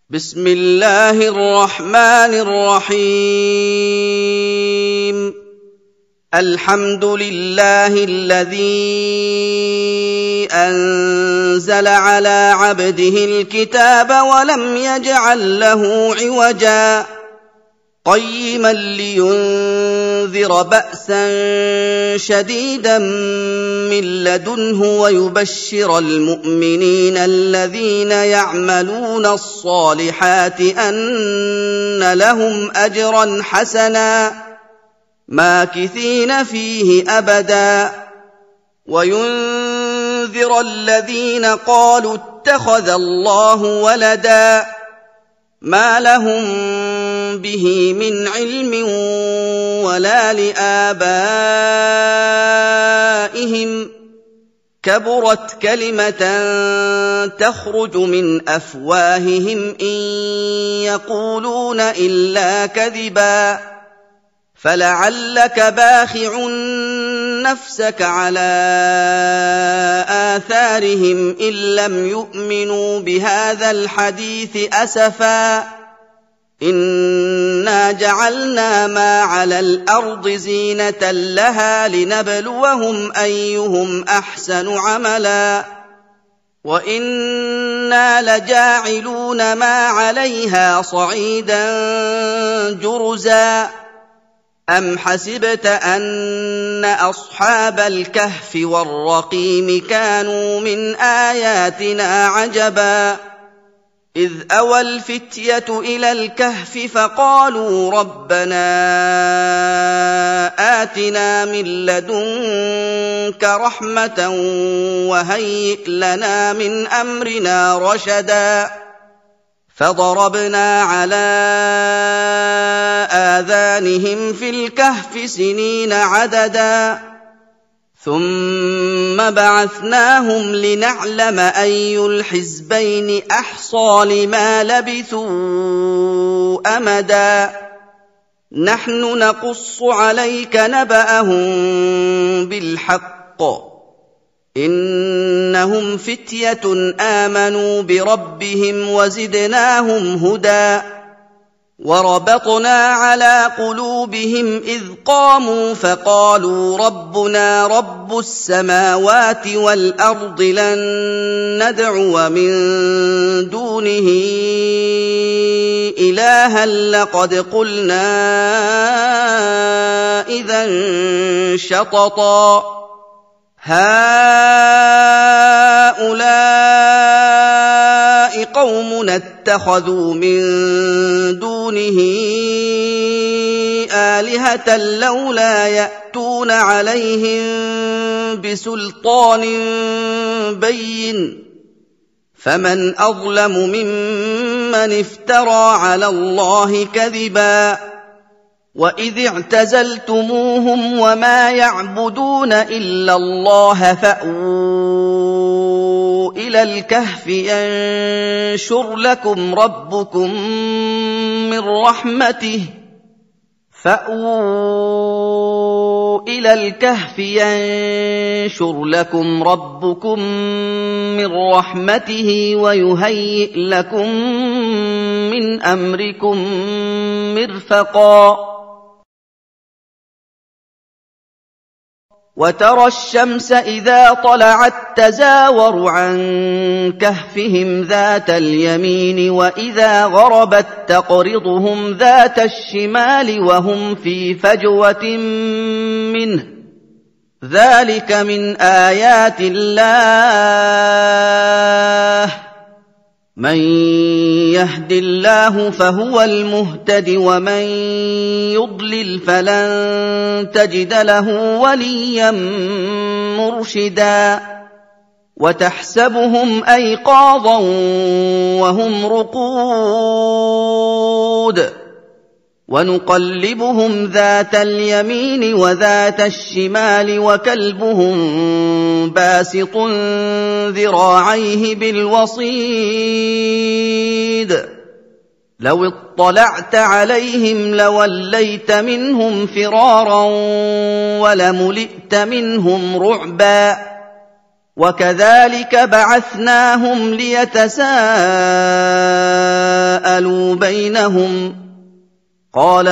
بسم الله الرحمن الرحيم. الحمد لله الذي أنزل على عبده الكتاب ولم يجعل له عوجا قيما لينذر بأسا شديدا من لدنه ويبشر المؤمنين الذين يعملون الصالحات أن لهم أجرا حسنا ماكثين فيه أبدا وينذر الذين قالوا اتخذ الله ولدا ما لهم به من علم ولا لآبائهم كبرت كلمة تخرج من أفواههم إن يقولون إلا كذبا فلعلك باخع نفسك على آثارهم إن لم يؤمنوا بهذا الحديث أسفا إنا جعلنا ما على الأرض زينة لها لنبلوهم أيهم أحسن عملا وإنا لجاعلون ما عليها صعيدا جرزا أم حسبت أن أصحاب الكهف والرقيم كانوا من آياتنا عجبا إذ أوى الفتية إلى الكهف فقالوا ربنا آتنا من لدنك رحمة وهيئ لنا من أمرنا رشدا فضربنا على آذانهم في الكهف سنين عددا ثم بعثناهم لنعلم أي الحزبين أحصى لما لبثوا أمدا نحن نقص عليك نبأهم بالحق إنهم فتية آمنوا بربهم وزدناهم هدى وربطنا على قلوبهم إذ قاموا فقالوا ربنا رب السماوات والأرض لن ندعو من دونه إلها لقد قلنا إذا شططا هؤلاء قومنا اتخذوا من دونه آلهة لولا يأتون عليهم بسلطان بين فمن أظلم ممن افترى على الله كذبا وإذ اعتزلتموهم وما يعبدون إلا الله فأووا إلى الكهف ينشر لكم ربكم من رحمته ويهيئ لكم من أمركم مرفقا وترى الشمس إذا طلعت تزاور عن كهفهم ذات اليمين وإذا غربت تقرضهم ذات الشمال وهم في فجوة منه ذلك من آيات الله من يهد الله فهو المهتد ومن يضلل فلن تجد له وليا مرشدا وتحسبهم أيقاظا وهم رقود ونقلبهم ذات اليمين وذات الشمال وكلبهم باسط ذراعيه بالوصيد لو اطلعت عليهم لوليت منهم فرارا ولملئت منهم رعبا وكذلك بعثناهم ليتساءلوا بينهم قال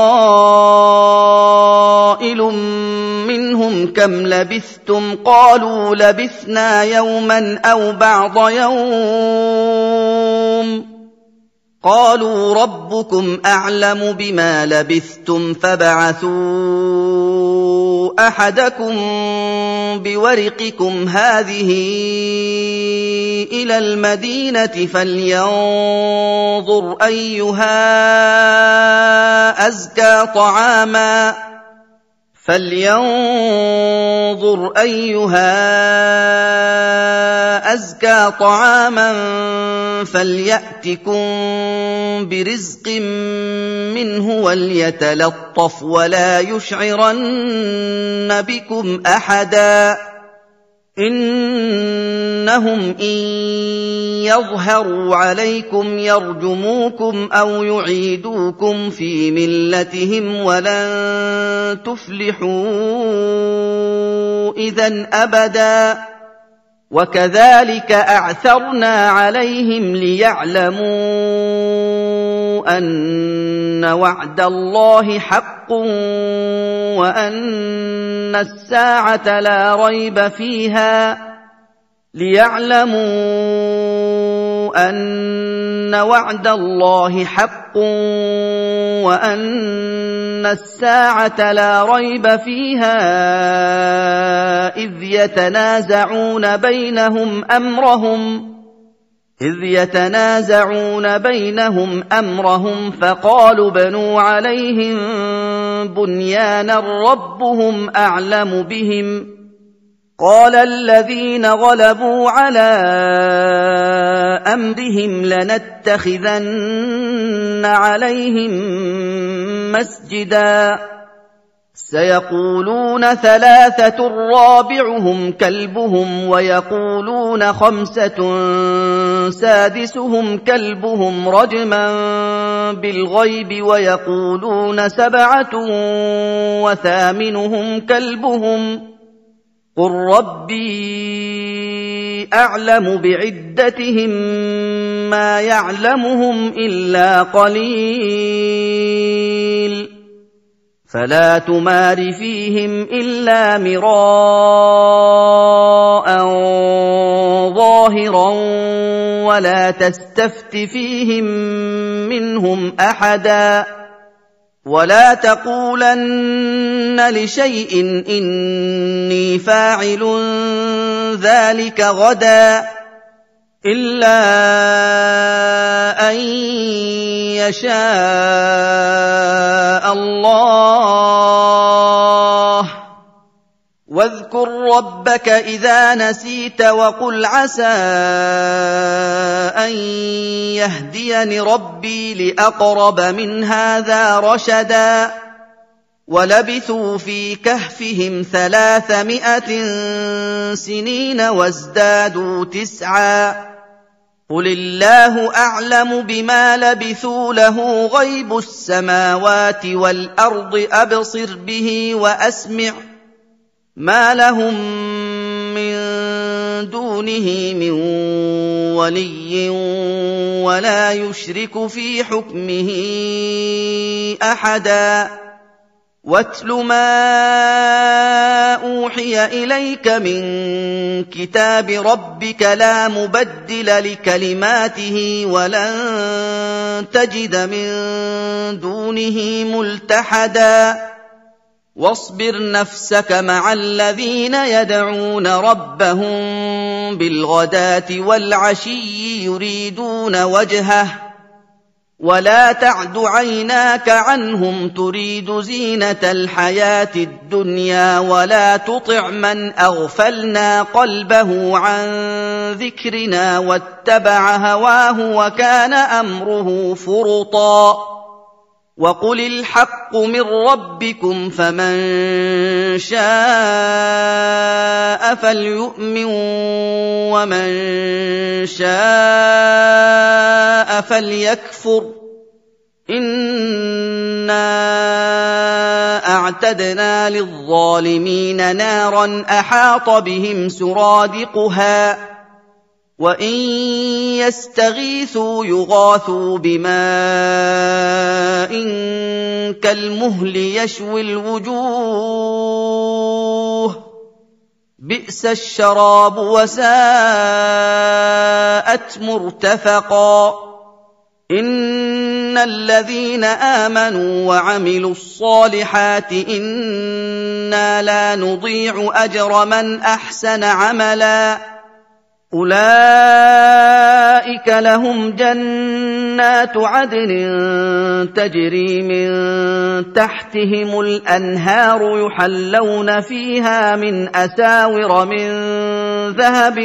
قائل منهم كم لبثتم قالوا لبثنا يوما أو بعض يوم قالوا ربكم أعلم بما لبثتم فابعثوا أحدكم بورقكم هذه إلى المدينة فلينظر أيها أزكى طعاما فليأتكم برزق منه وليتلطف ولا يشعرن بكم أحدا إنهم إن يظهروا عليكم يرجموكم أو يعيدوكم في ملتهم ولن تفلحوا إذن أبدا وكذلك أعثرنا عليهم ليعلموا أن وعد الله حق وأن الساعة لا ريب فيها إذ يتنازعون بينهم أمرهم فقالوا بنوا عليهم بنيانا ربهم أعلم بهم قال الذين غلبوا على أمرهم لنتخذن عليهم مسجدا سيقولون 3 رابعهم كلبهم ويقولون 5 سادسهم كلبهم رجما بالغيب ويقولون 7 وثامنهم كلبهم قل ربي أعلم بعدتهم ما يعلمهم إلا قليل فلا تمار فيهم إلا مراء ظاهرا ولا تستفت فيهم منهم أحدا ولا تقولن لشيء إني فاعل ذلك غدا إلا أن يشاء الله واذكر ربك إذا نسيت وقل عسى أن يهديني ربي لأقرب من هذا رشدا ولبثوا في كهفهم 300 سنين وازدادوا 9 قل الله أعلم بما لبثوا له غيب السماوات والأرض أبصر به وأسمع ما لهم من دونه من ولي ولا يشرك في حكمه أحدا واتل ما أوحي إليك من كتاب ربك لا مبدل لكلماته ولن تجد من دونه ملتحدا واصبر نفسك مع الذين يدعون ربهم بالغداة والعشي يريدون وجهه ولا تعد عيناك عنهم تريد زينة الحياة الدنيا ولا تطع من أغفلنا قلبه عن ذكرنا واتبع هواه وكان أمره فرطا وقل الحق من ربكم فمن شاء فليؤمن ومن شاء فليكفر إنا وأعتدنا للظالمين نارا أحاط بهم سرادقها وإن يستغيثوا يغاثوا بماء كالمهل يشوي الوجوه بئس الشراب وساءت مرتفقا إن الذين آمنوا وعملوا الصالحات إنا لا نضيع أجر من أحسن عملا أولئك لهم جنات عدن تجري من تحتهم الأنهار يحلون فيها من أساور من ذهب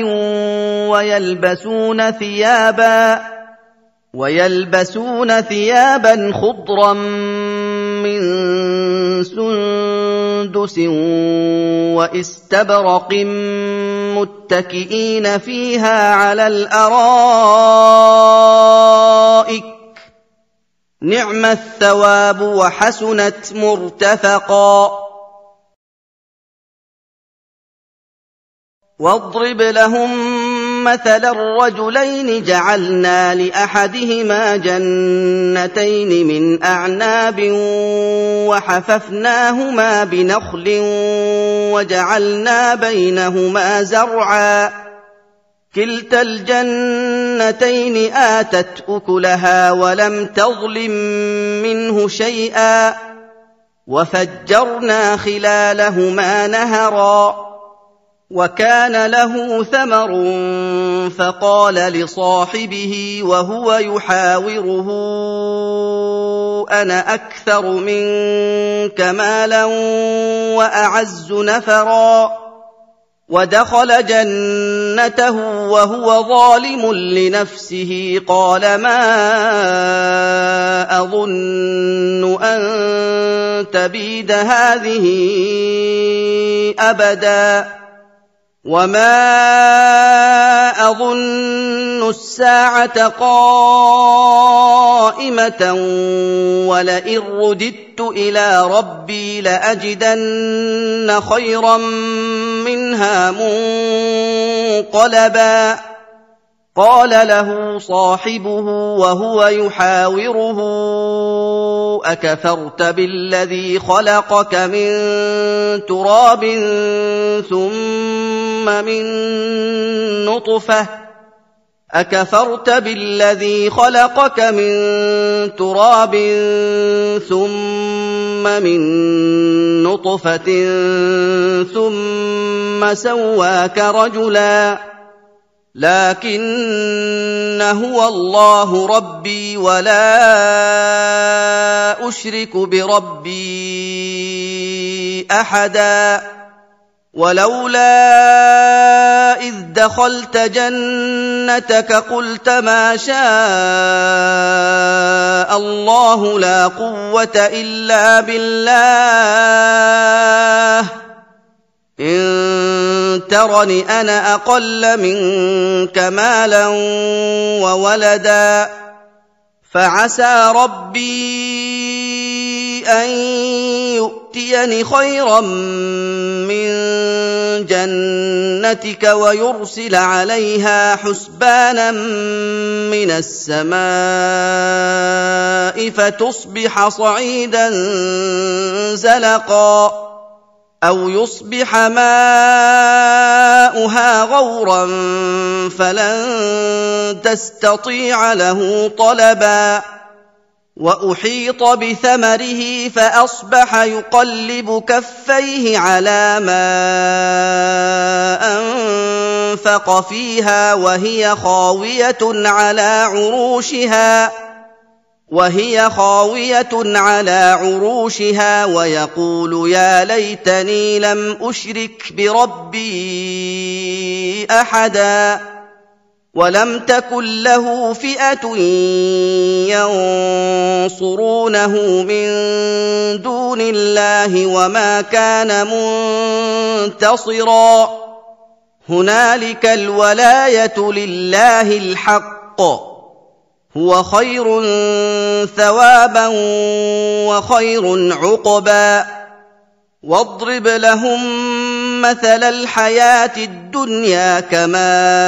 ويلبسون ثيابا خضرا من سندس واستبرق متكئين فيها على الأرائك نعم الثواب وحسنت مرتفقا واضرب لهم مثل الرجلين جعلنا لأحدهما جنتين من أعناب وحففناهما بنخل وجعلنا بينهما زرعا كلتا الجنتين آتت أكلها ولم تظلم منه شيئا وفجرنا خلالهما نهرا وكان له ثمر فقال لصاحبه وهو يحاوره أنا أكثر منك مالا وأعز نفرا ودخل جنته وهو ظالم لنفسه قال ما أظن أن تبيد هذه أبدا وما أظن الساعة قائمة ولئن رددت إلى ربي لأجدن خيرا منها منقلبا قال له صاحبه وهو يحاوره أكفرت بالذي خلقك من تراب ثم من نطفة ثم سواك رجلا لكن هو الله ربي ولا أشرك بربي أحدا ولولا إذ دخلت جنتك قلت ما شاء الله لا قوة إلا بالله إن ترني أنا أقل منك مالا وولدا فعسى ربي أن يؤتيني خيرا من جنتك ويرسل عليها حسبانا من السماء فتصبح صعيدا زلقا أو يصبح ماؤها غورا فلن تستطيع له طلبا وأحيط بثمره فأصبح يقلب كفيه على ما أنفق فيها وهي خاوية على عروشها ويقول يا ليتني لم أشرك بربي أحدا ولم تكن له فئة ينصرونه من دون الله وما كان منتصرا هنالك الولاية لله الحق هو خير ثوابا وخير عقبا واضرب لهم مثل الحياة الدنيا كماء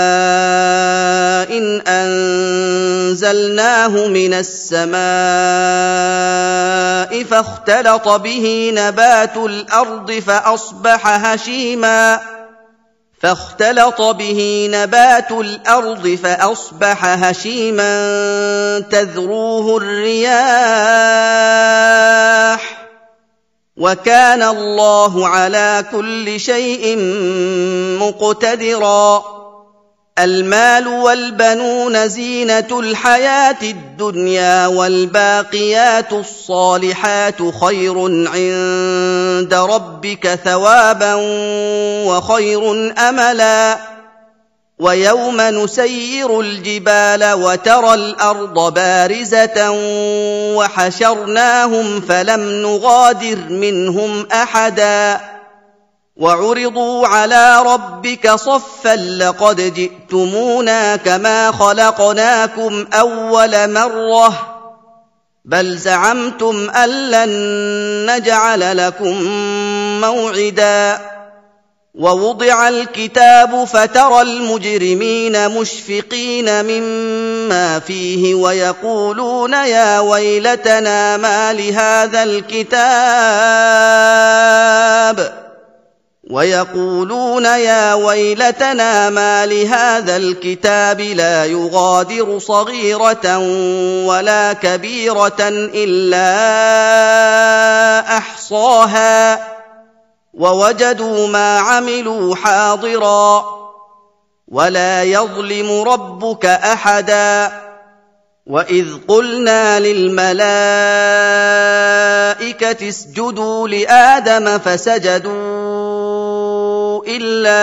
إن أنزلناه من السماء فاختلط به نبات الأرض فأصبح هشيما تذروه الرياح وكان الله على كل شيء مقتدرا المال والبنون زينة الحياة الدنيا والباقيات الصالحات خير عند ربك ثوابا وخير أملا ويوم نسير الجبال وترى الأرض بارزة وحشرناهم فلم نغادر منهم أحدا وعرضوا على ربك صفا لقد جئتمونا كما خلقناكم أول مرة بل زعمتم أن لن نجعل لكم موعدا ووضع الكتاب فترى المجرمين مشفقين مما فيه ويقولون يا ويلتنا ما لهذا الكتاب لا يغادر صغيرة ولا كبيرة إلا أحصاها ووجدوا ما عملوا حاضرا ولا يظلم ربك أحدا وإذ قلنا للملائكة اسجدوا لآدم فسجدوا إلا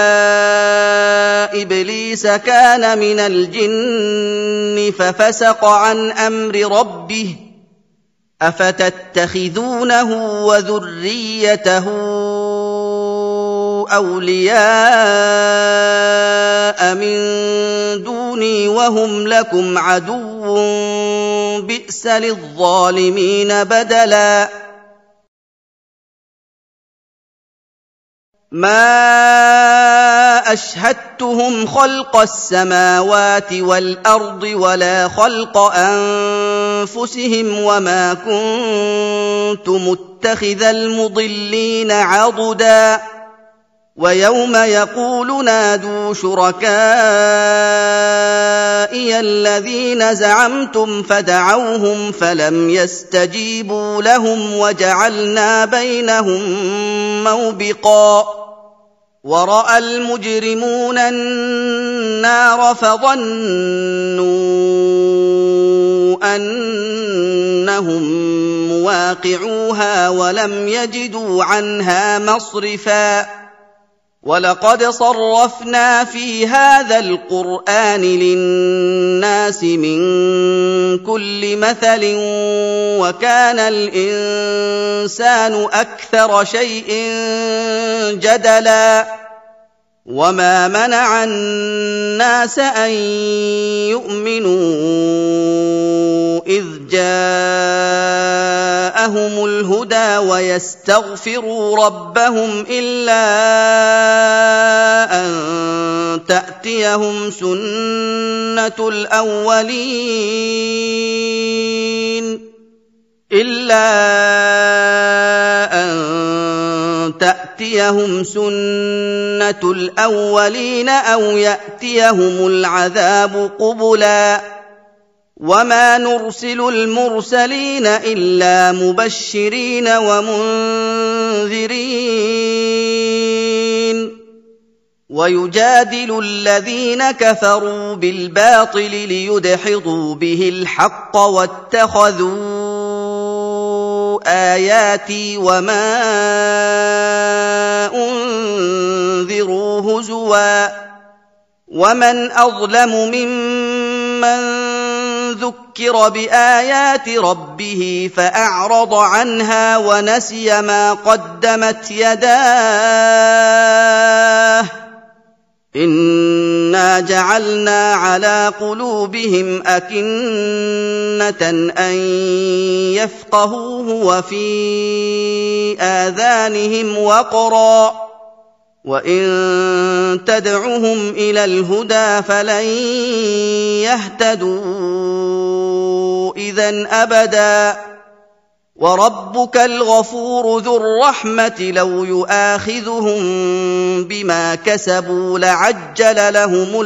إبليس كان من الجن ففسق عن أمر ربه أفتتخذونه وذريته أولياء من دوني وهم لكم عدو بئس للظالمين بدلا ما أشهدتهم خلق السماوات والأرض ولا خلق أنفسهم وما كنت متخذ المضلين عضدا ويوم يقول نادوا شركائي الذين زعمتم فدعوهم فلم يستجيبوا لهم وجعلنا بينهم موبقا ورأى المجرمون النار فظنوا أنهم مواقعوها ولم يجدوا عنها مصرفا ولقد صرفنا في هذا القرآن للناس من كل مثل وكان الإنسان أكثر شيء جدلا وما منع الناس أن يؤمنوا إذ جاءهم الهدى ويستغفروا ربهم إلا أن تأتيهم سنة الأولين أو يأتيهم العذاب قبلا وما نرسل المرسلين إلا مبشرين ومنذرين ويجادل الذين كفروا بالباطل ليدحضوا به الحق واتخذوا آياتي وما أنذروا هزوا ومن أظلم ممن ذكر بآيات ربه فأعرض عنها ونسي ما قدمت يداه إِنَّا جَعَلْنَا عَلَىٰ قُلُوبِهِمْ أَكِنَّةً أَن يَفْقَهُوهُ وَفِي آذَانِهِمْ وَقْرًا ۚ وَإِن تَدْعُهُمْ إِلَى الْهُدَىٰ فَلَن يَهْتَدُوا إِذًا أَبَدًا ۚ وَرَبُّكَ الْغَفُورُ ذُو الرَّحْمَةِ ۖ لَوْ يُؤَاخِذُهُم بِمَا كَسَبُوا لَعَجَّلَ لَهُمُ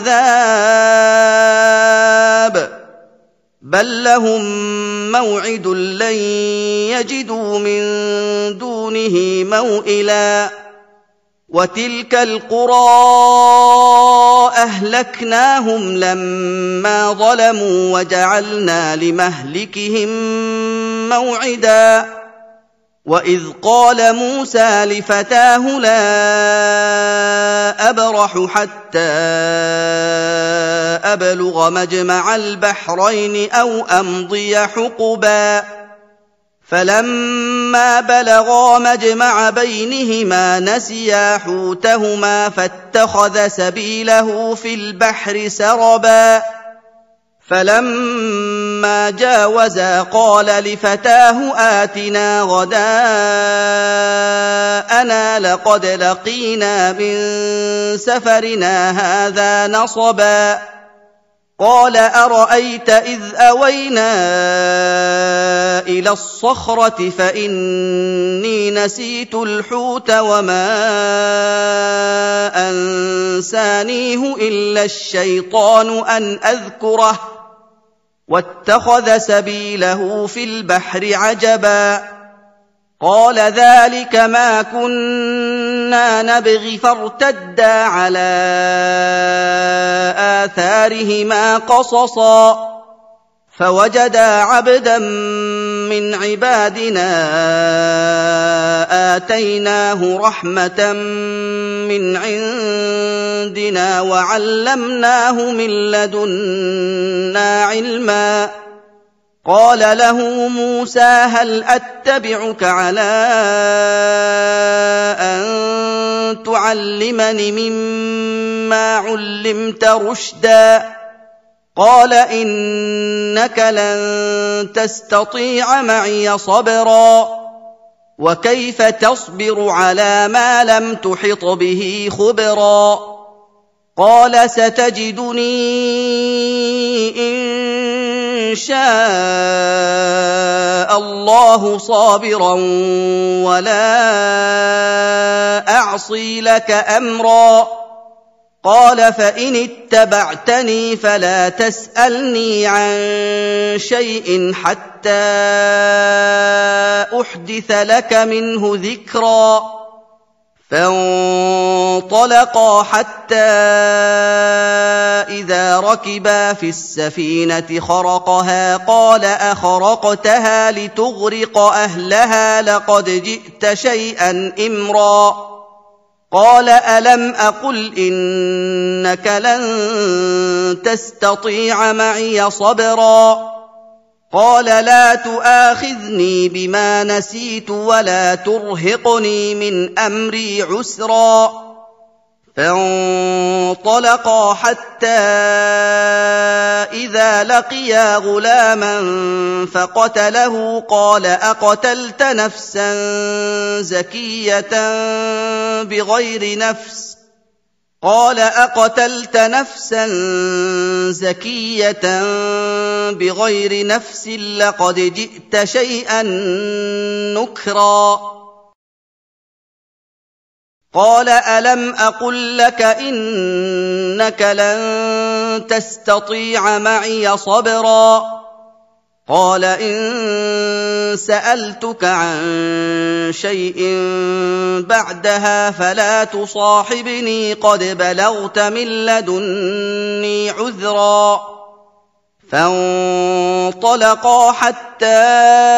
الْعَذَابَ ۚ بَل لَّهُم مَّوْعِدٌ لَّن يَجِدُوا مِن دُونِهِ مَوْئِلًا وَتِلْكَ الْقُرَىٰ أَهْلَكْنَاهُمْ لَمَّا ظَلَمُوا وَجَعَلْنَا لِمَهْلِكِهِم مَّوْعِدًا وَإِذْ قَالَ مُوسَىٰ لِفَتَاهُ لَا أَبْرَحُ حَتَّىٰ أَبْلُغَ مَجْمَعَ الْبَحْرَيْنِ أَوْ أَمْضِيَ حُقُبًا فَلَمَّا بَلَغَا مَجْمَعَ بَيْنِهِمَا نَسِيَا حُوتَهُمَا فَاتَّخَذَ سَبِيلَهُ فِي الْبَحْرِ سَرَبًا فَلَمَّا جَاوَزَا قَالَ لِفَتَاهُ آتِنَا غَدَاءَنَا لَقَدْ لَقِينَا مِن سَفَرِنَا هَٰذَا نَصَبًا قَالَ أَرَأَيْتَ إِذْ أَوَيْنَا إِلَى الصَّخْرَةِ فَإِنِّي نَسِيتُ الْحُوتَ وَمَا أَنسَانِيهُ إِلَّا الشَّيْطَانُ أَنْ أَذْكُرَهُ وَاتَّخَذَ سَبِيلَهُ فِي الْبَحْرِ عَجَبًا قَالَ ذَٰلِكَ مَا كُنَّا نَبْغِ فَارْتَدَّا عَلَىٰ آثَارِهِمَا قَصَصًا فَوَجَدَا عَبْدًا مِّنْ عِبَادِنَا آتَيْنَاهُ رَحْمَةً مِّنْ عِندِنَا وَعَلَّمْنَاهُ مِن لَّدُنَّا عِلْمًا قَالَ لَهُ مُوسَىٰ هَلْ أَتَّبِعُكَ عَلَىٰ أَن تُعَلِّمَنِ مِمَّا عُلِّمْتَ رُشْدًا قَالَ إِنَّكَ لَن تَسْتَطِيعَ مَعِيَ صَبْرًا وَكَيْفَ تَصْبِرُ عَلَىٰ مَا لَمْ تُحِطْ بِهِ خُبْرًا قَالَ سَتَجِدُنِي إِن شَاءَ اللَّهُ صَابِرًا وَلَا أَعْصِي لَكَ أَمْرًا قَالَ فَإِنِ اتَّبَعْتَنِي فَلَا تَسْأَلْنِي عَن شَيْءٍ حَتَّىٰ أُحْدِثَ لَكَ مِنْهُ ذِكْرًا فَانطَلَقَا حَتَّىٰ إِذَا رَكِبَا فِي السَّفِينَةِ خَرَقَهَا قَالَ أَخَرَقْتَهَا لِتُغْرِقَ أَهْلَهَا لَقَدْ جِئْتَ شَيْئًا إِمْرًا قَالَ أَلَمْ أَقُلْ إِنَّكَ لَن تَسْتَطِيعَ مَعِيَ صَبْرًا قَالَ لَا تُؤَاخِذْنِي بِمَا نَسِيتُ وَلَا تُرْهِقْنِي مِنْ أَمْرِي عُسْرًا فَانطَلَقَا حَتَّىٰ إِذَا لَقِيَا غُلَامًا فَقَتَلَهُ قَالَ أَقَتَلْتَ نَفْسًا زَكِيَّةً بِغَيْرِ نَفْسٍ لَّقَدْ جِئْتَ شَيْئًا نُّكْرًا قَالَ أَلَمْ أَقُل لَّكَ إِنَّكَ لَن تَسْتَطِيعَ مَعِيَ صَبْرًا قَالَ إِن سَأَلْتُكَ عَن شَيْءٍ بَعْدَهَا فَلَا تُصَاحِبْنِي قَدْ بَلَغْتَ مِن لَّدُنِّي عُذْرًا فَانطَلَقَا حَتَّىٰ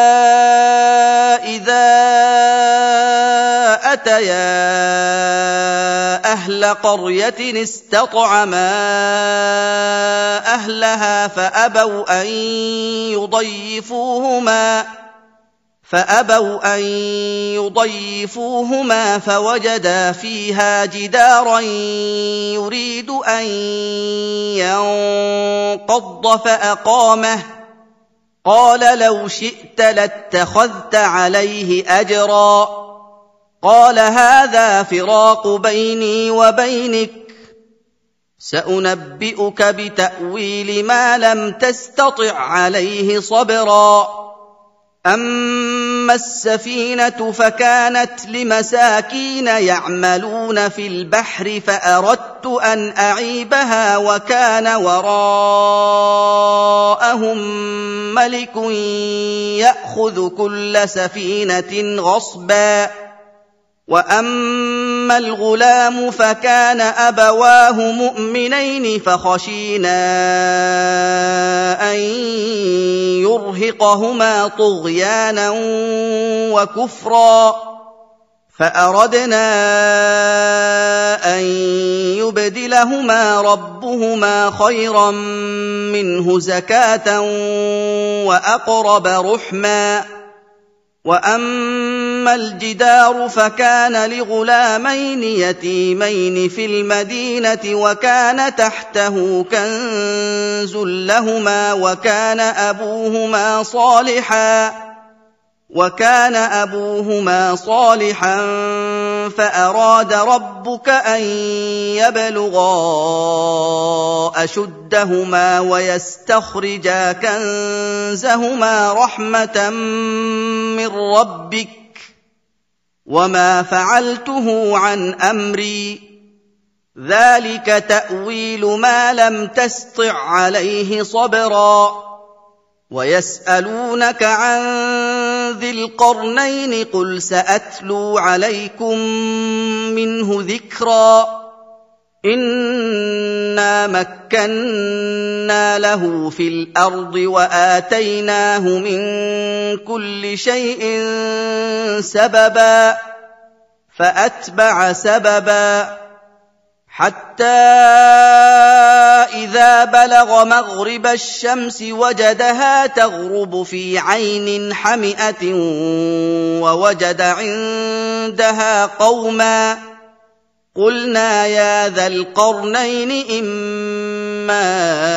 إِذَا أَتَيَا أَهْلَ قَرْيَةٍ اسْتَطْعَمَا أَهْلَهَا فأبوا أن يضيفوهما فوجدا فيها جدارا يريد أن ينقض فأقامه قال لو شئت لاتخذت عليه أجرا قال هذا فراق بيني وبينك سأنبئك بتأويل ما لم تستطع عليه صبرا أما السفينة فكانت لمساكين يعملون في البحر فأردت أن أعيبها وكان وراءهم ملك يأخذ كل سفينة غصبا وأما الغلام فكان أبواه مؤمنين فخشينا أن يرهقهما طغيانا وكفرا فأردنا أن يبدلهما ربهما خيرا منه زكاة وأقرب رحما وأما الجدار فكان لغلامين يتيمين في المدينة وكان تحته كنز لهما وكان أبوهما صالحا فأراد ربك أن يبلغا أشدهما ويستخرجا كنزهما رحمة من ربك وما فعلته عن أمري ذلك تأويل ما لم تسطع عليه صبرا ويسألونك عن ذي القرنين قل سأتلو عليكم منه ذكرا إنا مكنا له في الأرض وآتيناه من كل شيء سببا فأتبع سببا حتى إذا بلغ مغرب الشمس وجدها تغرب في عين حمئة ووجد عندها قوما قلنا يا ذا القرنين إما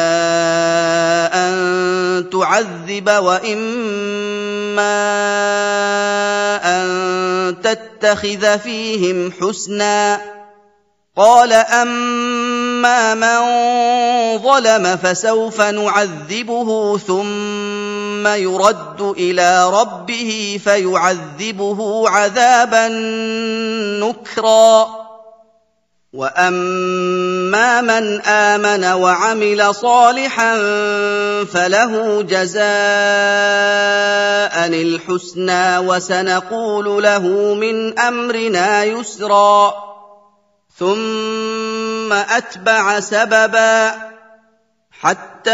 أن تعذب وإما أن تتخذ فيهم حسنا قال أما من ظلم فسوف نعذبه ثم يرد إلى ربه فيعذبه عذابا نكرا وأما من آمن وعمل صالحا فله جزاء الحسنى وسنقول له من أمرنا يسرا ثم أتبع سببا حتى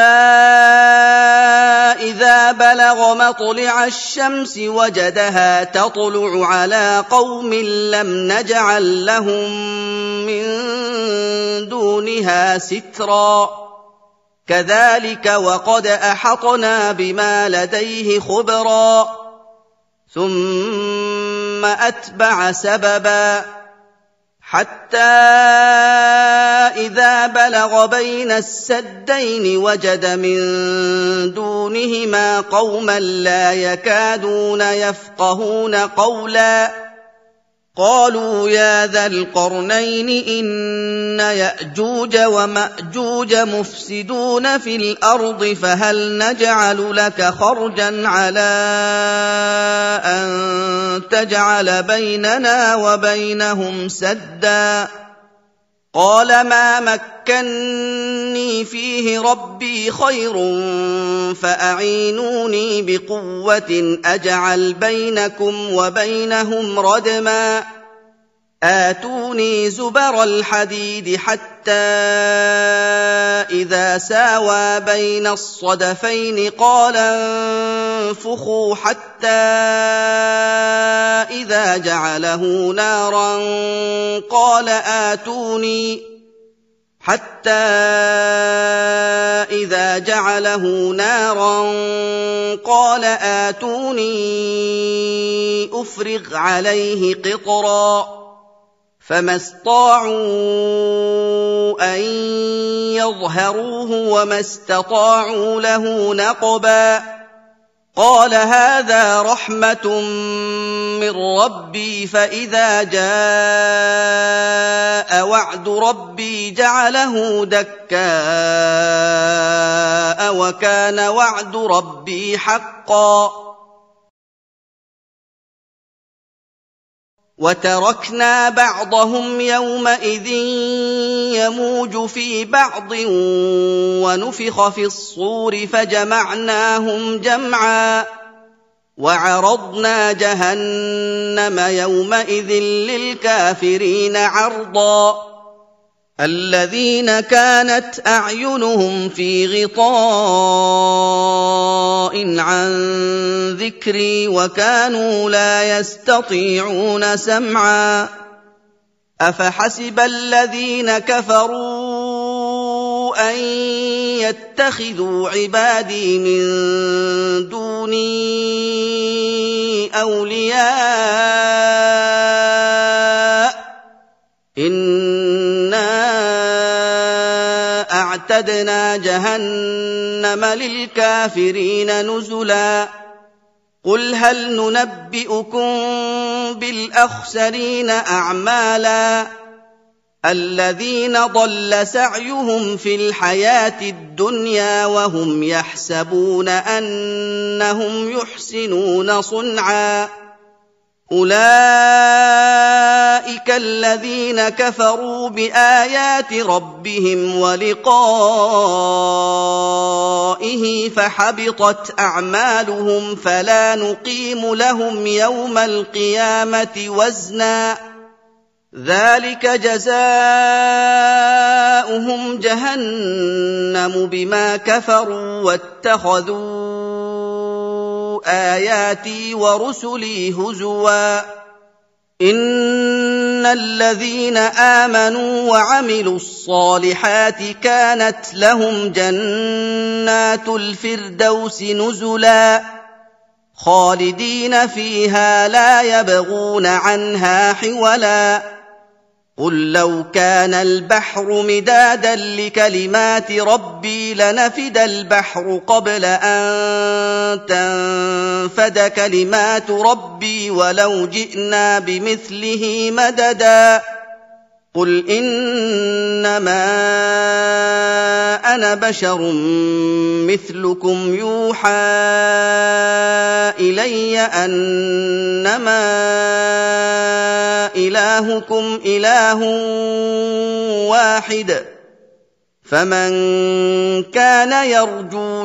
إذا بلغ مطلع الشمس وجدها تطلع على قوم لم نجعل لهم من دونها سترا كذلك وقد أحطنا بما لديه خبرا ثم أتبع سببا حتى إذا بلغ بين السدين وجد من دونهما قوما لا يكادون يفقهون قولا قالوا يا ذا القرنين إن يأجوج ومأجوج مفسدون في الأرض فهل نجعل لك خرجا على أن تجعل بيننا وبينهم سدا قال ما مكني فيه ربي خير فأعينوني بقوة أجعل بينكم وبينهم ردما آتوني زبر الحديد حتى إذا ساوى بين الصدفين قال انفخوا حتى إذا جعله نارا قال فإذا جعله نارا قال آتوني أفرغ عليه قطرا فما استطاعوا أن يظهروه وما استطاعوا له نقبا قال هذا رحمة من ربي فإذا جاء وعد ربي جعله دكاء وكان وعد ربي حقا وتركنا بعضهم يومئذ يموج في بعض ونفخ في الصور فجمعناهم جمعا وعرضنا جهنم يومئذ للكافرين عرضا الذين كانت أعينهم في غطاء عن ذكري وكانوا لا يستطيعون سمعا أفحسب الذين كفروا أن يتخذوا عبادي من دوني أولياء إنا أعتدنا جهنم للكافرين نزلا قل هل ننبئكم بالأخسرين أعمالا الذين ضل سعيهم في الحياة الدنيا وهم يحسبون أنهم يحسنون صنعا أولئك الذين كفروا بآيات ربهم ولقائه فحبطت أعمالهم فلا نقيم لهم يوم القيامة وزنا ذلك جزاؤهم جهنم بما كفروا واتخذوا آياتي ورسلي هزوا إن الذين آمنوا وعملوا الصالحات كانت لهم جنات الفردوس نزلا خالدين فيها لا يبغون عنها حولا قل لو كان البحر مدادا لكلمات ربي لنفد البحر قبل أن تنفد كلمات ربي ولو جئنا بمثله مددا قل إنما أنا بشر مثلكم يوحى إلي أنما إلهكم إله واحد فمن كان يرجو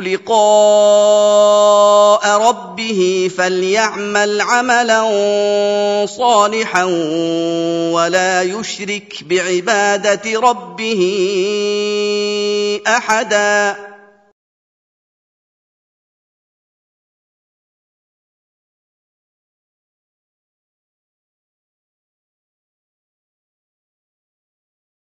لقاء ربه فليعمل عملا صالحا ولا يشرك بعبادة ربه أحدا